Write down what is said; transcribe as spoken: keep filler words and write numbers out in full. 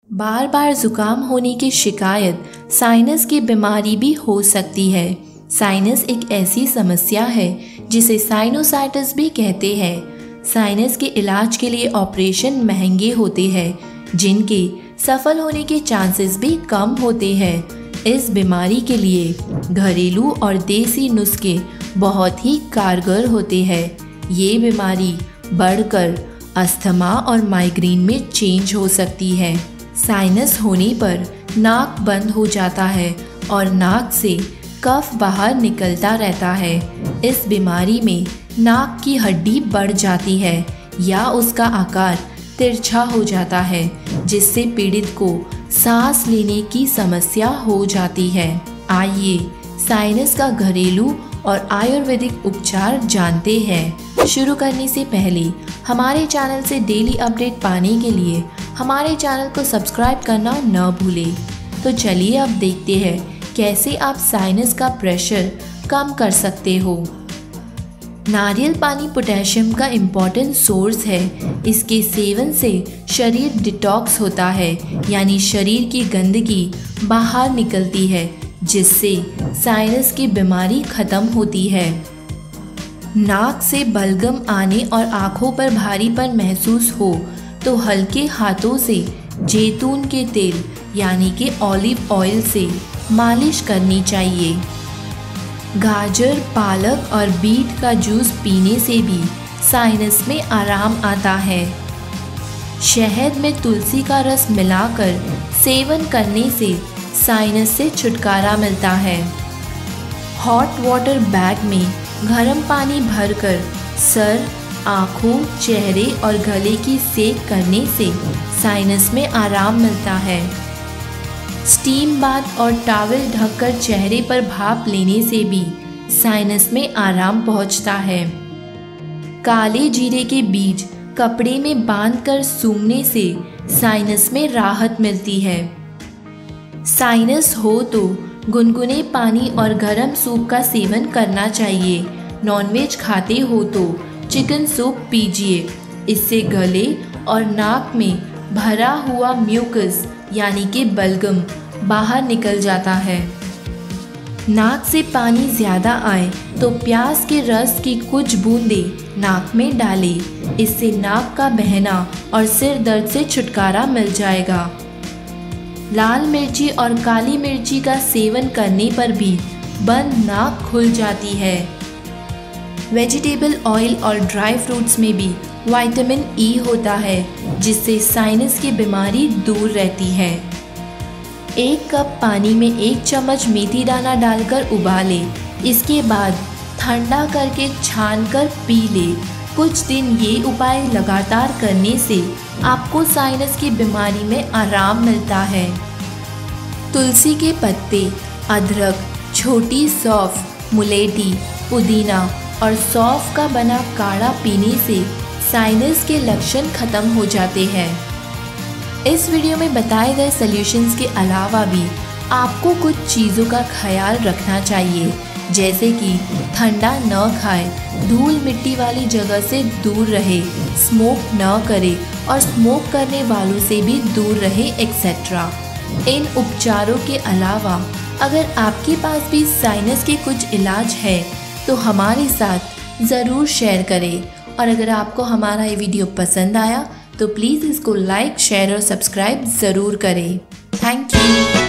बार बार जुकाम होने की शिकायत साइनस की बीमारी भी हो सकती है। साइनस एक ऐसी समस्या है जिसे साइनोसाइटिस भी कहते हैं। साइनस के इलाज के लिए ऑपरेशन महंगे होते हैं, जिनके सफल होने के चांसेस भी कम होते हैं। इस बीमारी के लिए घरेलू और देसी नुस्खे बहुत ही कारगर होते हैं। ये बीमारी बढ़कर अस्थमा और माइग्रेन में चेंज हो सकती है। साइनस होने पर नाक बंद हो जाता है और नाक से कफ बाहर निकलता रहता है। इस बीमारी में नाक की हड्डी बढ़ जाती है या उसका आकार तिरछा हो जाता है, जिससे पीड़ित को सांस लेने की समस्या हो जाती है। आइए साइनस का घरेलू और आयुर्वेदिक उपचार जानते हैं। शुरू करने से पहले हमारे चैनल से डेली अपडेट पाने के लिए हमारे चैनल को सब्सक्राइब करना न भूलें। तो चलिए अब देखते हैं कैसे आप साइनस का प्रेशर कम कर सकते हो। नारियल पानी पोटेशियम का इम्पोर्टेंट सोर्स है। इसके सेवन से शरीर डिटॉक्स होता है, यानी शरीर की गंदगी बाहर निकलती है, जिससे साइनस की बीमारी खत्म होती है। नाक से बलगम आने और आँखों पर भारीपन महसूस हो तो हल्के हाथों से जैतून के तेल यानी कि ऑलिव ऑयल से मालिश करनी चाहिए। गाजर, पालक और बीट का जूस पीने से भी साइनस में आराम आता है। शहद में तुलसी का रस मिलाकर सेवन करने से साइनस से छुटकारा मिलता है। हॉट वाटर बैग में गर्म पानी भरकर सर, आँखों, चेहरे और गले की सेक करने से साइनस में आराम मिलता है। स्टीम बाथ और टॉवल ढककर चेहरे पर भाप लेने से भी साइनस में आराम पहुंचता है। काले जीरे के बीज कपड़े में बांधकर सूंघने से साइनस में राहत मिलती है। साइनस हो तो गुनगुने पानी और गर्म सूप का सेवन करना चाहिए। नॉनवेज खाते हो तो चिकन सूप पीजिए। इससे गले और नाक में भरा हुआ म्यूकस यानी कि बलगम बाहर निकल जाता है। नाक से पानी ज़्यादा आए तो प्याज के रस की कुछ बूंदें नाक में डालें। इससे नाक का बहना और सिर दर्द से छुटकारा मिल जाएगा। लाल मिर्ची और काली मिर्ची का सेवन करने पर भी बंद नाक खुल जाती है। वेजिटेबल ऑयल और ड्राई फ्रूट्स में भी विटामिन ई होता है, जिससे साइनस की बीमारी दूर रहती है। एक कप पानी में एक चम्मच मेथी दाना डालकर उबालें। इसके बाद ठंडा करके छानकर पी लें। कुछ दिन ये उपाय लगातार करने से आपको साइनस की बीमारी में आराम मिलता है। तुलसी के पत्ते, अदरक, छोटी सौंफ, मुलेठी, पुदीना और सौंफ का बना काढ़ा पीने से साइनस के लक्षण खत्म हो जाते हैं। इस वीडियो में बताए गए सॉल्यूशंस के अलावा भी आपको कुछ चीज़ों का ख्याल रखना चाहिए, जैसे कि ठंडा न खाएं, धूल मिट्टी वाली जगह से दूर रहे, स्मोक न करे और स्मोक करने वालों से भी दूर रहे एक्सेट्रा। इन उपचारों के अलावा अगर आपके पास भी साइनस के कुछ इलाज है तो हमारे साथ ज़रूर शेयर करें। और अगर आपको हमारा ये वीडियो पसंद आया तो प्लीज़ इसको लाइक, शेयर और सब्सक्राइब ज़रूर करें। Thank you.